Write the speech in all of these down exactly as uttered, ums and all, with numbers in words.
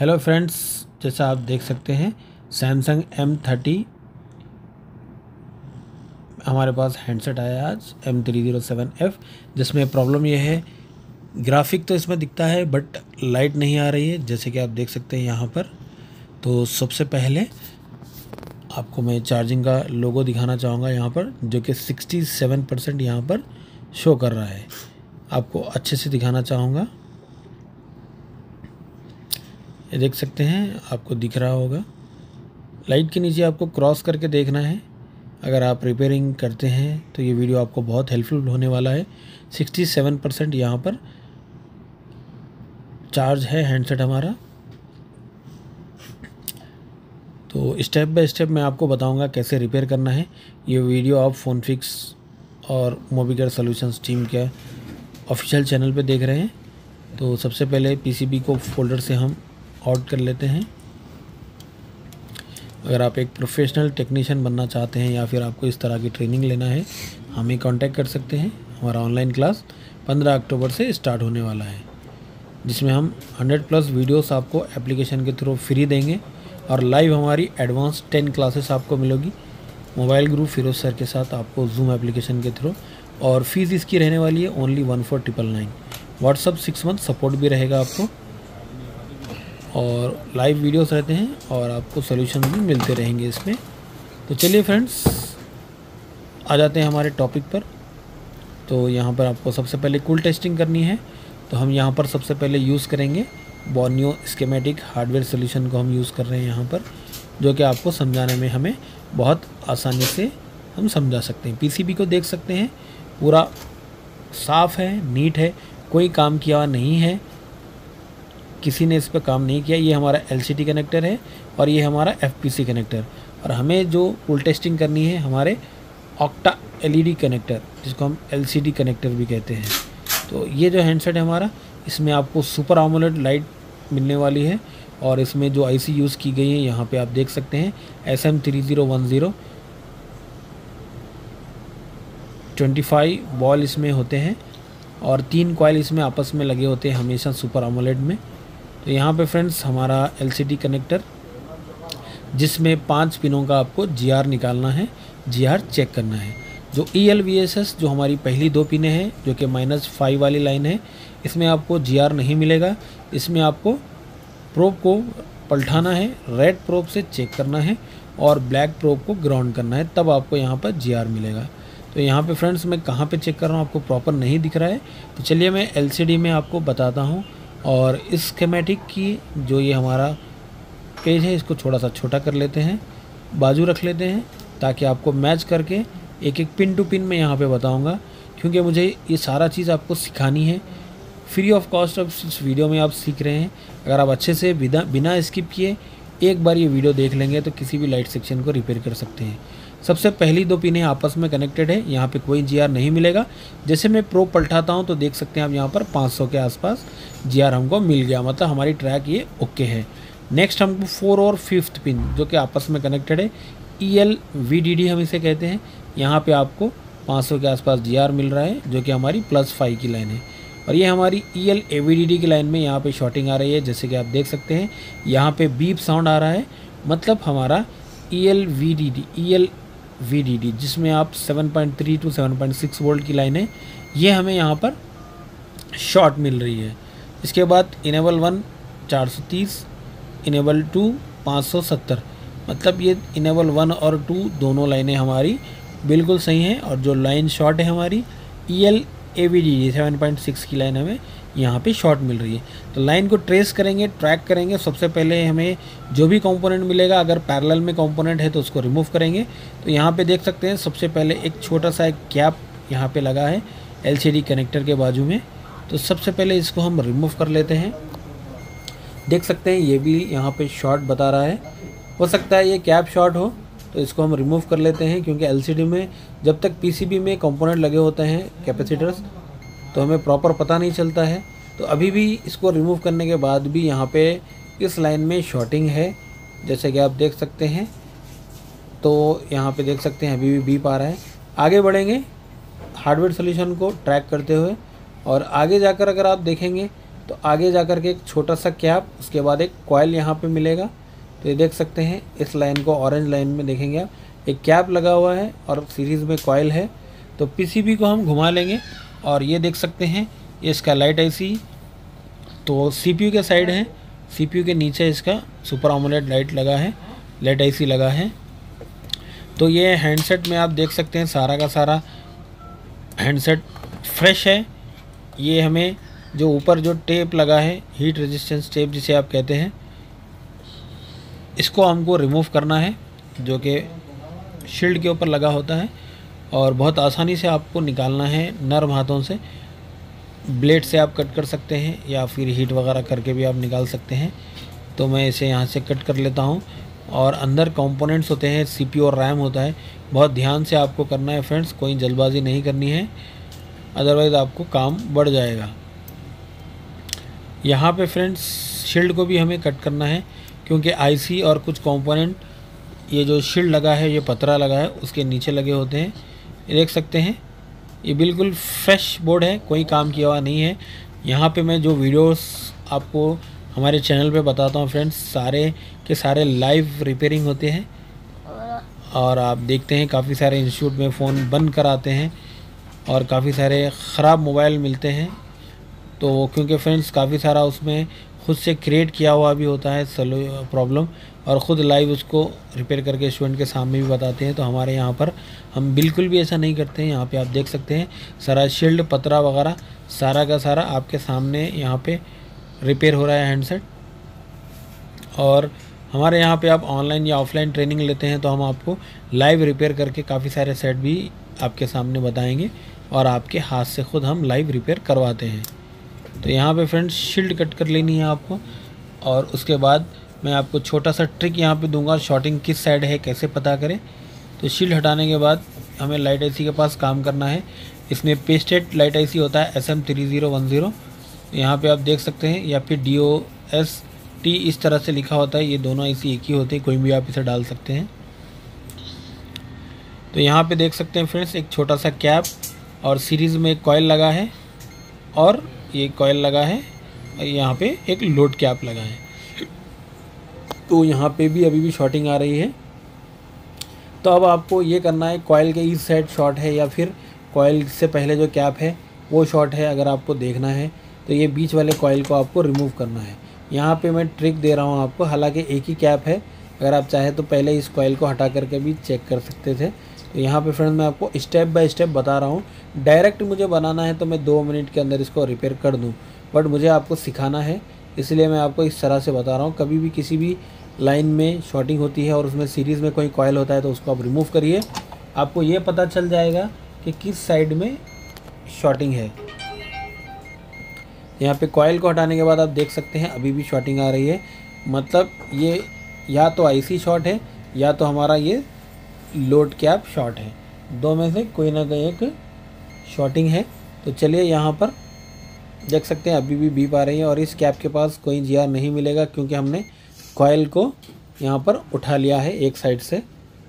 Hello friends, जैसा आप देख सकते हैं सैमसंग एम थर्टी हमारे पास हैंडसेट आया आज M three zero seven F, जिसमें प्रॉब्लम ये है ग्राफिक तो इसमें दिखता है बट लाइट नहीं आ रही है, जैसे कि आप देख सकते हैं यहाँ पर। तो सबसे पहले आपको मैं चार्जिंग का लोगो दिखाना चाहूँगा यहाँ पर, जो कि सिक्सटी सेवन परसेंट यहाँ पर शो कर रहा है। आपको अच्छे से दिखाना चाहूँगा, ये देख सकते हैं, आपको दिख रहा होगा। लाइट के नीचे आपको क्रॉस करके देखना है। अगर आप रिपेयरिंग करते हैं तो ये वीडियो आपको बहुत हेल्पफुल होने वाला है। सिक्सटी सेवन परसेंट यहाँ पर चार्ज है हैंडसेट हमारा। तो स्टेप बाय स्टेप मैं आपको बताऊंगा कैसे रिपेयर करना है। ये वीडियो आप फ़ोन फिक्स और मोबिकेयर सॉल्यूशंस टीम के ऑफिशियल चैनल पे देख रहे हैं। तो सबसे पहले पीसीबी को फोल्डर से हम आउट कर लेते हैं। अगर आप एक प्रोफेशनल टेक्नीशियन बनना चाहते हैं या फिर आपको इस तरह की ट्रेनिंग लेना है, हमें कांटेक्ट कर सकते हैं। हमारा ऑनलाइन क्लास पंद्रह अक्टूबर से स्टार्ट होने वाला है, जिसमें हम हंड्रेड प्लस वीडियोस आपको एप्लीकेशन के थ्रू फ्री देंगे और लाइव हमारी एडवांस टेन क्लासेस आपको मिलेगी मोबाइल गुरु फिरोज सर के साथ, आपको जूम एप्लीकेशन के थ्रू। और फीस इसकी रहने वाली है only one four triple nine. WhatsApp six month support भी रहेगा आपको, और लाइव वीडियोस रहते हैं और आपको सॉल्यूशन भी मिलते रहेंगे इसमें। तो चलिए फ्रेंड्स, आ जाते हैं हमारे टॉपिक पर। तो यहाँ पर आपको सबसे पहले कूल टेस्टिंग करनी है। तो हम यहाँ पर सबसे पहले यूज़ करेंगे बोर्नियो स्कीमेटिक हार्डवेयर सॉल्यूशन को हम यूज़ कर रहे हैं यहाँ पर, जो कि आपको समझाने में हमें बहुत आसानी से हम समझा सकते हैं। पीसीबी को देख सकते हैं, पूरा साफ़ है, नीट है, कोई काम किया हुआ नहीं है, किसी ने इस पर काम नहीं किया। ये हमारा एलसीडी कनेक्टर है और ये हमारा एफपीसी कनेक्टर। और हमें जो कूल टेस्टिंग करनी है हमारे ऑक्टा एलईडी कनेक्टर, जिसको हम एलसीडी कनेक्टर भी कहते हैं। तो ये जो हैंडसेट है हमारा, इसमें आपको सुपर एमोलेड लाइट मिलने वाली है। और इसमें जो आईसी यूज़ की गई है यहाँ पे आप देख सकते हैं, S M three zero one zero twenty five ball इसमें होते हैं और तीन कॉइल इसमें आपस में लगे होते हैं हमेशा सुपर एमोलेड में। तो यहाँ पे फ्रेंड्स हमारा एलसीडी कनेक्टर, जिसमें पांच पिनों का आपको जीआर निकालना है, जीआर चेक करना है। जो E L V S S जो हमारी पहली दो पिनें हैं, जो कि माइनस फाइव वाली लाइन है, इसमें आपको जीआर नहीं मिलेगा। इसमें आपको प्रोब को पलटाना है, रेड प्रोब से चेक करना है और ब्लैक प्रोब को ग्राउंड करना है, तब आपको यहाँ पर जीआर मिलेगा। तो यहाँ पे फ्रेंड्स मैं कहाँ पे चेक कर रहा हूँ आपको प्रॉपर नहीं दिख रहा है, तो चलिए मैं एलसीडी में आपको बताता हूँ। और इस स्कीमेटिक की जो ये हमारा पेज है, इसको थोड़ा सा छोटा कर लेते हैं, बाजू रख लेते हैं, ताकि आपको मैच करके एक एक पिन टू पिन मैं यहाँ पे बताऊँगा, क्योंकि मुझे ये सारा चीज़ आपको सिखानी है फ्री ऑफ कॉस्ट। अब इस वीडियो में आप सीख रहे हैं। अगर आप अच्छे से बिना बिना स्किप किए एक बार ये वीडियो देख लेंगे तो किसी भी लाइट सेक्शन को रिपेयर कर सकते हैं। सबसे पहली दो पिनें आपस में कनेक्टेड है, यहाँ पे कोई जीआर नहीं मिलेगा। जैसे मैं प्रोब पलटाता हूँ तो देख सकते हैं आप यहाँ पर पाँच सौ के आसपास जीआर हमको मिल गया, मतलब हमारी ट्रैक ये ओके है। नेक्स्ट हमको फोर और फिफ्थ पिन जो कि आपस में कनेक्टेड है, E L V D D हम इसे कहते हैं, यहाँ पे आपको पाँच सौ के आसपास जीआर मिल रहा है, जो कि हमारी प्लस फाइव की लाइन है। और ये हमारी E L A V D D की लाइन में यहाँ पे शॉर्टिंग आ रही है, जैसे कि आप देख सकते हैं यहाँ पे बीप साउंड आ रहा है, मतलब हमारा E L V D D E L V D D जिसमें आप seven point three two seven point six volt की लाइन है, ये हमें यहाँ पर शॉर्ट मिल रही है। इसके बाद इनेबल वन चार सौ तीस, इनेबल टू पाँच सौ सत्तर, मतलब ये इनेबल वन और टू दोनों लाइनें हमारी बिल्कुल सही हैं। और जो लाइन शॉर्ट है हमारी E L A V D D seven point six की लाइन हमें यहाँ पे शॉर्ट मिल रही है। तो लाइन को ट्रेस करेंगे, ट्रैक करेंगे। सबसे पहले हमें जो भी कंपोनेंट मिलेगा, अगर पैरेलल में कंपोनेंट है तो उसको रिमूव करेंगे। तो यहाँ पे देख सकते हैं सबसे पहले एक छोटा सा एक कैप यहाँ पे लगा है एलसीडी कनेक्टर के बाजू में, तो सबसे पहले इसको हम रिमूव कर लेते हैं। देख सकते हैं ये भी यहाँ पे शॉर्ट बता रहा है, हो सकता है ये कैप शॉर्ट हो, तो इसको हम रिमूव कर लेते हैं। क्योंकि एलसीडी में जब तक पीसीबी में कंपोनेंट लगे होते हैं कैपेसिटर्स, तो हमें प्रॉपर पता नहीं चलता है। तो अभी भी इसको रिमूव करने के बाद भी यहाँ पे इस लाइन में शॉर्टिंग है, जैसे कि आप देख सकते हैं। तो यहाँ पे देख सकते हैं अभी भी बीप आ रहा है। आगे बढ़ेंगे हार्डवेयर सॉल्यूशन को ट्रैक करते हुए, और आगे जाकर अगर आप देखेंगे तो आगे जा कर के एक छोटा सा कैप, उसके बाद एक कॉयल यहाँ पे मिलेगा। तो ये देख सकते हैं इस लाइन को, ऑरेंज लाइन में देखेंगे आप, एक कैप लगा हुआ है और सीरीज़ में कॉयल है। तो पीसीबी को हम घुमा लेंगे और ये देख सकते हैं ये इसका लाइट आईसी, तो सीपीयू के साइड है, सीपीयू के नीचे इसका सुपर एमोलेड लाइट लगा है, लाइट आईसी लगा है। तो ये हैंडसेट में आप देख सकते हैं सारा का सारा हैंडसेट फ्रेश है। ये हमें जो ऊपर जो टेप लगा है, हीट रेजिस्टेंस टेप जिसे आप कहते हैं, इसको हमको रिमूव करना है, जो कि शील्ड के ऊपर लगा होता है और बहुत आसानी से आपको निकालना है नर्म हाथों से। ब्लेड से आप कट कर सकते हैं या फिर हीट वगैरह करके भी आप निकाल सकते हैं। तो मैं इसे यहाँ से कट कर लेता हूँ। और अंदर कंपोनेंट्स होते हैं, सीपीयू और रैम होता है, बहुत ध्यान से आपको करना है फ्रेंड्स, कोई जल्दबाजी नहीं करनी है, अदरवाइज़ आपको काम बढ़ जाएगा। यहाँ पे फ्रेंड्स शील्ड को भी हमें कट करना है, क्योंकि आईसी और कुछ कंपोनेंट, ये जो शील्ड लगा है, ये पतरा लगा है, उसके नीचे लगे होते हैं। ये देख सकते हैं ये बिल्कुल फ्रेश बोर्ड है, कोई काम किया हुआ नहीं है। यहाँ पे मैं जो वीडियोस आपको हमारे चैनल पे बताता हूँ फ्रेंड्स, सारे के सारे लाइव रिपेयरिंग होते हैं। और आप देखते हैं काफ़ी सारे इंस्टीट्यूट में फ़ोन बंद कराते हैं और काफ़ी सारे ख़राब मोबाइल मिलते हैं। तो क्योंकि फ्रेंड्स काफ़ी सारा उसमें खुद से क्रिएट किया हुआ भी होता है प्रॉब्लम, और ख़ुद लाइव उसको रिपेयर करके स्टूडेंट के सामने भी बताते हैं। तो हमारे यहाँ पर हम बिल्कुल भी ऐसा नहीं करते हैं। यहाँ पे आप देख सकते हैं सारा शील्ड पतरा वगैरह सारा का सारा आपके सामने यहाँ पे रिपेयर हो रहा है हैंडसेट। और हमारे यहाँ पे आप ऑनलाइन या ऑफलाइन ट्रेनिंग लेते हैं तो हम आपको लाइव रिपेयर करके काफ़ी सारे सेट भी आपके सामने बताएंगे और आपके हाथ से ख़ुद हम लाइव रिपेयर करवाते हैं। तो यहाँ पे फ्रेंड्स शील्ड कट कर लेनी है आपको, और उसके बाद मैं आपको छोटा सा ट्रिक यहाँ पे दूंगा, शॉर्टिंग किस साइड है कैसे पता करें। तो शील्ड हटाने के बाद हमें लाइट आईसी के पास काम करना है। इसमें पेस्टेड लाइट आईसी होता है S M three zero one zero, यहाँ पे आप देख सकते हैं, या फिर डी ओ एस टी इस तरह से लिखा होता है। ये दोनों आईसी एक ही होते हैं, कोई भी आप इसे डाल सकते हैं। तो यहाँ पे देख सकते हैं फ्रेंड्स एक छोटा सा कैप और सीरीज़ में एक कॉयल लगा है, और ये कॉयल लगा है, और यहाँ पे एक लोड कैप लगा है। तो यहाँ पे भी अभी भी शॉर्टिंग आ रही है। तो अब आपको ये करना है, कॉयल के इस साइड शॉर्ट है या फिर कॉयल से पहले जो कैप है वो शॉर्ट है, अगर आपको देखना है तो ये बीच वाले कॉयल को आपको रिमूव करना है। यहाँ पे मैं ट्रिक दे रहा हूँ आपको, हालांकि एक ही कैप है, अगर आप चाहें तो पहले इस कॉयल को हटा करके भी चेक कर सकते थे। तो यहाँ पे फ्रेंड्स मैं आपको स्टेप बाय स्टेप बता रहा हूँ। डायरेक्ट मुझे बनाना है तो मैं दो मिनट के अंदर इसको रिपेयर कर दूँ, बट मुझे आपको सिखाना है, इसलिए मैं आपको इस तरह से बता रहा हूँ। कभी भी किसी भी लाइन में शॉर्टिंग होती है और उसमें सीरीज़ में कोई कॉयल होता है तो उसको आप रिमूव करिए, आपको ये पता चल जाएगा कि किस साइड में शॉर्टिंग है। यहाँ पे कॉयल को हटाने के बाद आप देख सकते हैं अभी भी शॉर्टिंग आ रही है, मतलब ये या तो आईसी शॉर्ट है या तो हमारा ये लोड कैप शॉर्ट है, दो में से कोई ना कोई एक शॉर्टिंग है। तो चलिए यहाँ पर देख सकते हैं अभी भी बीप आ रही है, और इस कैप के पास कोई जीआर नहीं मिलेगा क्योंकि हमने कॉयल को यहाँ पर उठा लिया है एक साइड से।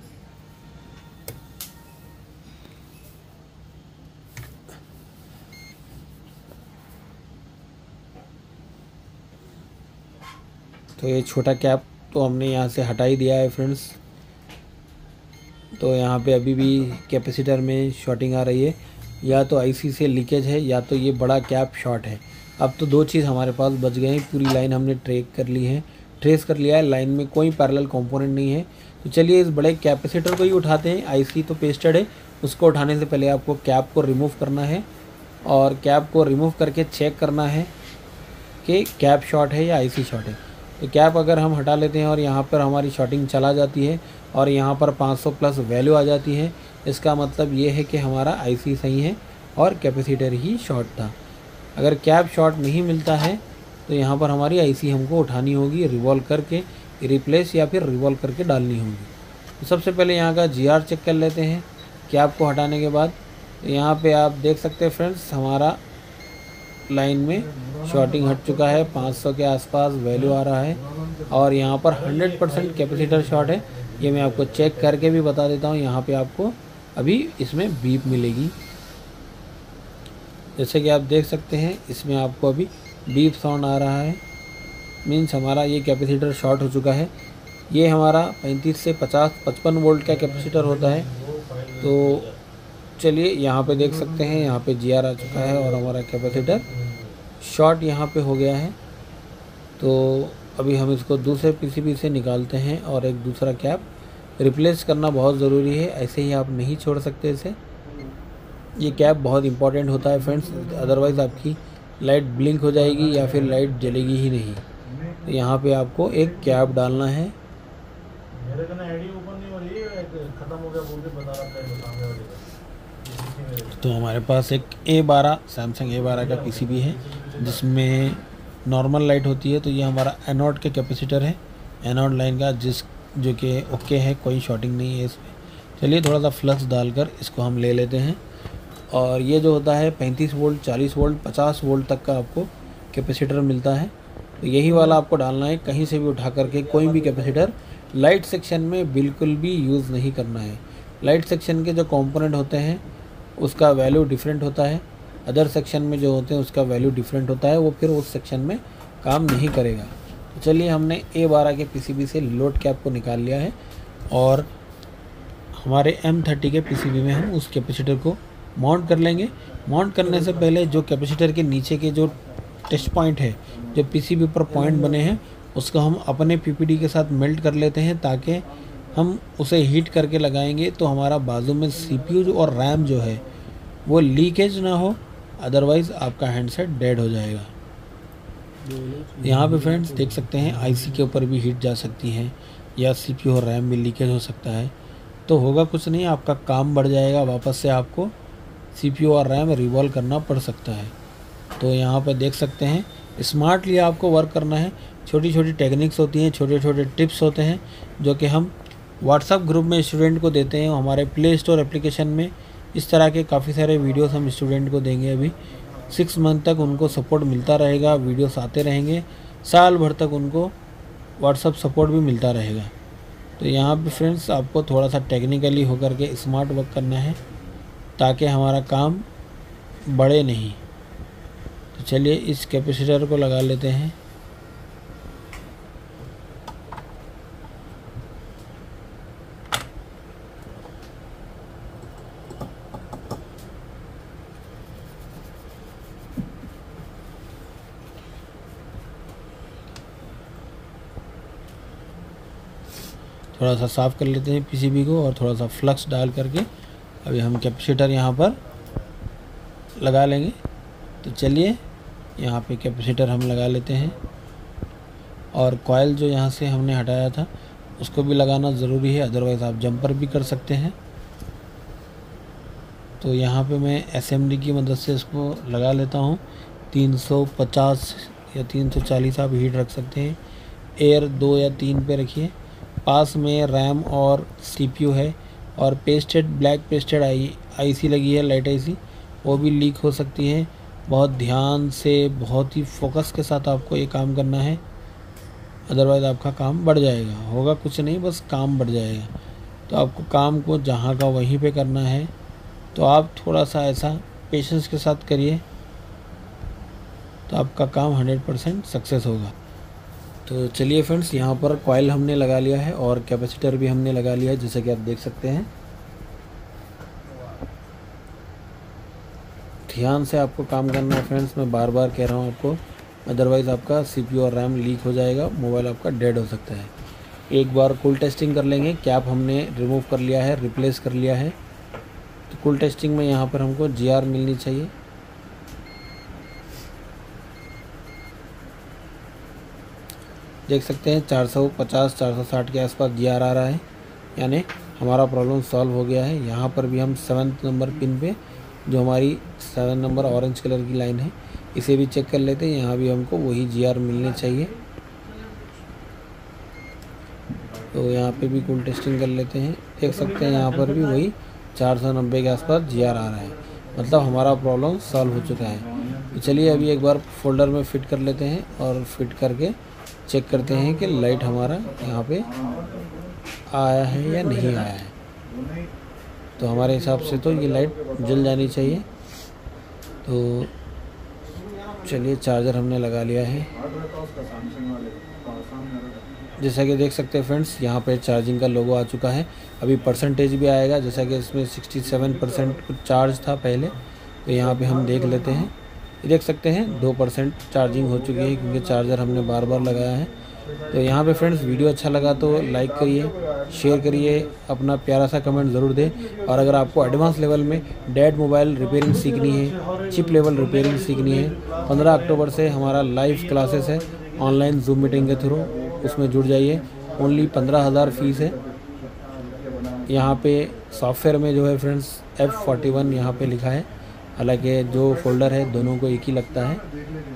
तो ये छोटा कैप तो हमने यहाँ से हटा ही दिया है फ्रेंड्स। तो यहाँ पे अभी भी कैपेसिटर में शॉर्टिंग आ रही है, या तो आईसी से लीकेज है या तो ये बड़ा कैप शॉर्ट है। अब तो दो चीज़ हमारे पास बच गए हैं, पूरी लाइन हमने ट्रेक कर ली है, ट्रेस कर लिया है, लाइन में कोई पैरेलल कंपोनेंट नहीं है। तो चलिए इस बड़े कैपेसिटर को ही उठाते हैं। आईसी तो पेस्टेड है, उसको उठाने से पहले आपको कैप को रिमूव करना है, और कैप को रिमूव करके चेक करना है कि कैप शॉर्ट है या आईसी शॉर्ट है। तो कैप अगर हम हटा लेते हैं और यहाँ पर हमारी शॉर्टिंग चला जाती है और यहाँ पर पाँच सौ प्लस वैल्यू आ जाती है, इसका मतलब ये है कि हमारा आईसी सही है और कैपेसिटर ही शॉर्ट था। अगर कैप शॉर्ट नहीं मिलता है तो यहाँ पर हमारी आईसी हमको उठानी होगी, रिवॉल्व करके रिप्लेस या फिर रिवॉल्व करके डालनी होगी। तो सबसे पहले यहाँ का जीआर चेक कर लेते हैं कैप को हटाने के बाद। तो यहाँ पे आप देख सकते हैं फ्रेंड्स हमारा लाइन में शॉर्टिंग हट चुका है, पाँच सौ के आसपास वैल्यू आ रहा है, और यहाँ पर हंड्रेड परसेंट कैपेसिटर शॉर्ट है। ये मैं आपको चेक करके भी बता देता हूँ। यहाँ पे आपको अभी इसमें बीप मिलेगी, जैसे कि आप देख सकते हैं इसमें आपको अभी बीप साउंड आ रहा है, मीन्स हमारा ये कैपेसिटर शॉर्ट हो चुका है। ये हमारा पैंतीस से पचास पचपन वोल्ट का कैपेसिटर होता है। तो चलिए यहाँ पे देख सकते हैं, यहाँ पे जी आर आ चुका है और हमारा कैपेसिटर शॉर्ट यहाँ पे हो गया है। तो अभी हम इसको दूसरे पीसीबी से निकालते हैं और एक दूसरा कैप रिप्लेस करना बहुत ज़रूरी है, ऐसे ही आप नहीं छोड़ सकते इसे। ये कैप बहुत इंपॉर्टेंट होता है फ्रेंड्स, अदरवाइज़ आपकी लाइट ब्लिंक हो जाएगी या फिर लाइट जलेगी ही नहीं। तो यहाँ पे आपको एक कैप डालना है। तो हमारे पास एक ए बारह सैमसंग ए बारह का पीसीबी है जिसमें नॉर्मल लाइट होती है। तो ये हमारा एनोड के कैपेसिटर है, एनोड लाइन का, जिस जो कि ओके है, कोई शॉर्टिंग नहीं है इसमें। चलिए थोड़ा सा फ्लक्स डालकर इसको हम ले लेते हैं। और ये जो होता है पैंतीस वोल्ट, चालीस वोल्ट, पचास वोल्ट तक का आपको कैपेसिटर मिलता है। तो यही वाला आपको डालना है, कहीं से भी उठा करके कोई भी कैपेसिटर लाइट सेक्शन में बिल्कुल भी यूज़ नहीं करना है। लाइट सेक्शन के जो कंपोनेंट होते हैं उसका वैल्यू डिफरेंट होता है, अदर सेक्शन में जो होते हैं उसका वैल्यू डिफरेंट होता है, वो फिर उस सेक्शन में काम नहीं करेगा। तो चलिए हमने ए बारह के पीसीबी से लोड कैप को निकाल लिया है और हमारे एम थर्टी के पीसीबी में हम उस कैपेसिटर को माउंट कर लेंगे। माउंट करने से पहले जो कैपेसिटर के नीचे के जो टेस्ट पॉइंट है, जो पीसीबी पर पॉइंट बने हैं, उसको हम अपने पीपीडी के साथ मेल्ट कर लेते हैं ताकि हम उसे हीट करके लगाएंगे तो हमारा बाजू में सीपीयू और रैम जो है वो लीकेज ना हो, अदरवाइज़ आपका हैंडसेट डेड हो जाएगा। यहाँ पे फ्रेंड्स देख सकते हैं आईसी के ऊपर भी हीट जा सकती है या सीपीयू और रैम भी लीकेज हो सकता है। तो होगा कुछ नहीं, आपका काम बढ़ जाएगा, वापस से आपको सीपीयू और रैम रिवॉल्व करना पड़ सकता है। तो यहाँ पे देख सकते हैं स्मार्टली आपको वर्क करना है। छोटी छोटी टेक्निक्स होती हैं, छोटे छोटे टिप्स होते हैं जो कि हम व्हाट्सएप ग्रुप में स्टूडेंट को देते हैं। हमारे प्ले स्टोर एप्लीकेशन में इस तरह के काफ़ी सारे वीडियोस हम स्टूडेंट को देंगे। अभी सिक्स मंथ तक उनको सपोर्ट मिलता रहेगा, वीडियोस आते रहेंगे, साल भर तक उनको व्हाट्सएप सपोर्ट भी मिलता रहेगा। तो यहाँ पे फ्रेंड्स आपको थोड़ा सा टेक्निकली होकर के स्मार्ट वर्क करना है ताकि हमारा काम बढ़े नहीं। तो चलिए इस कैपेसिटर को लगा लेते हैं। थोड़ा सा साफ़ कर लेते हैं पीसीबी को और थोड़ा सा फ्लक्स डाल करके अभी हम कैपेसिटर यहाँ पर लगा लेंगे। तो चलिए यहाँ पे कैपेसिटर हम लगा लेते हैं और कॉइल जो यहाँ से हमने हटाया था उसको भी लगाना ज़रूरी है, अदरवाइज़ आप जंपर भी कर सकते हैं। तो यहाँ पे मैं एसएमडी की मदद से इसको लगा लेता हूँ। तीन सौ पचास या तीन सौ चालीस आप हीट रख सकते हैं, एयर दो या तीन पे रखिए। पास में रैम और सीपीयू है और pasted black pasted I IC लगी है, लाइट आईसी, वो भी लीक हो सकती है। बहुत ध्यान से, बहुत ही फोकस के साथ आपको ये काम करना है, अदरवाइज़ आपका काम बढ़ जाएगा। होगा कुछ नहीं, बस काम बढ़ जाएगा। तो आपको काम को जहाँ का वहीं पे करना है, तो आप थोड़ा सा ऐसा पेशेंस के साथ करिए तो आपका काम हंड्रेड परसेंट सक्सेस होगा। तो चलिए फ्रेंड्स यहाँ पर कॉइल हमने लगा लिया है और कैपेसिटर भी हमने लगा लिया है, जैसे कि आप देख सकते हैं। ध्यान से आपको काम करना है फ्रेंड्स, मैं बार बार कह रहा हूँ आपको, अदरवाइज़ आपका सीपीयू और रैम लीक हो जाएगा, मोबाइल आपका डेड हो सकता है। एक बार कूल टेस्टिंग कर लेंगे। कैप हमने रिमूव कर लिया है, रिप्लेस कर लिया है। तो कूल टेस्टिंग में यहाँ पर हमको जी आर मिलनी चाहिए। देख सकते हैं चार सौ पचास चार सौ साठ के आसपास जी आर आ रहा है, यानी हमारा प्रॉब्लम सॉल्व हो गया है। यहाँ पर भी हम सेवन्थ नंबर पिन पे जो हमारी सेवन नंबर ऑरेंज कलर की लाइन है, इसे भी चेक कर लेते हैं। यहाँ भी हमको वही जी आर मिलने चाहिए। तो यहाँ पे भी कूल टेस्टिंग कर लेते हैं। देख सकते हैं यहाँ पर भी वही चार सौ नब्बे के आसपास जी आर आ रहा है, मतलब हमारा प्रॉब्लम सॉल्व हो चुका है। तो चलिए अभी एक बार फोल्डर में फ़िट कर लेते हैं और फिट करके चेक करते हैं कि लाइट हमारा यहाँ पे आया है या नहीं आया है। तो हमारे हिसाब से तो ये लाइट जल जानी चाहिए। तो चलिए चार्जर हमने लगा लिया है। जैसा कि देख सकते हैं फ्रेंड्स, यहाँ पे चार्जिंग का लोगो आ चुका है। अभी परसेंटेज भी आएगा, जैसा कि इसमें सड़सठ परसेंट कुछ चार्ज था पहले, तो यहाँ पे हम देख लेते हैं। ये देख सकते हैं दो परसेंट चार्जिंग हो चुकी है, क्योंकि चार्जर हमने बार बार लगाया है। तो यहाँ पे फ्रेंड्स वीडियो अच्छा लगा तो लाइक करिए, शेयर करिए, अपना प्यारा सा कमेंट ज़रूर दें। और अगर आपको एडवांस लेवल में डेड मोबाइल रिपेयरिंग सीखनी है, चिप लेवल रिपेयरिंग सीखनी है, पंद्रह अक्टूबर से हमारा लाइव क्लासेस है ऑनलाइन जूम मीटिंग के थ्रू, उसमें जुड़ जाइए। ओनली पंद्रह हज़ार फीस है। यहाँ पे सॉफ्टवेयर में जो है फ्रेंड्स एफ़ फोर्टी वन यहाँ पे लिखा है, हालांकि जो फोल्डर है दोनों को एक ही लगता है।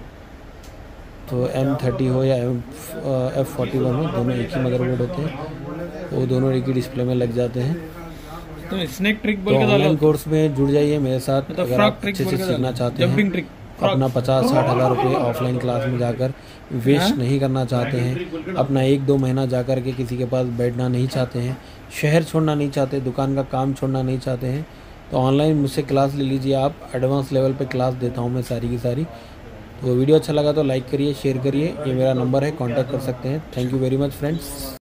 तो एम थर्टी हो या एफ़ फोर्टी वन हो, दोनों एक ही मदरबोर्ड होते हैं, वो दोनों एक ही डिस्प्ले में लग जाते हैं। तो स्नैक ट्रिक बोल तो के ऑनलाइन कोर्स में जुड़ जाइए मेरे साथ। तो अगर आप अच्छे से सीखना चाहते हैं, अपना पचास साठ हज़ार रुपये ऑफलाइन क्लास में जाकर वेस्ट नहीं करना चाहते हैं, अपना एक दो महीना जाकर के किसी के पास बैठना नहीं चाहते हैं, शहर छोड़ना नहीं चाहते, दुकान का काम छोड़ना नहीं चाहते हैं, तो ऑनलाइन मुझसे क्लास ले लीजिए आप। एडवांस लेवल पे क्लास देता हूँ मैं सारी की सारी। तो वीडियो अच्छा लगा तो लाइक करिए, शेयर करिए, ये मेरा नंबर है, कांटेक्ट कर सकते हैं। Thank you very much friends.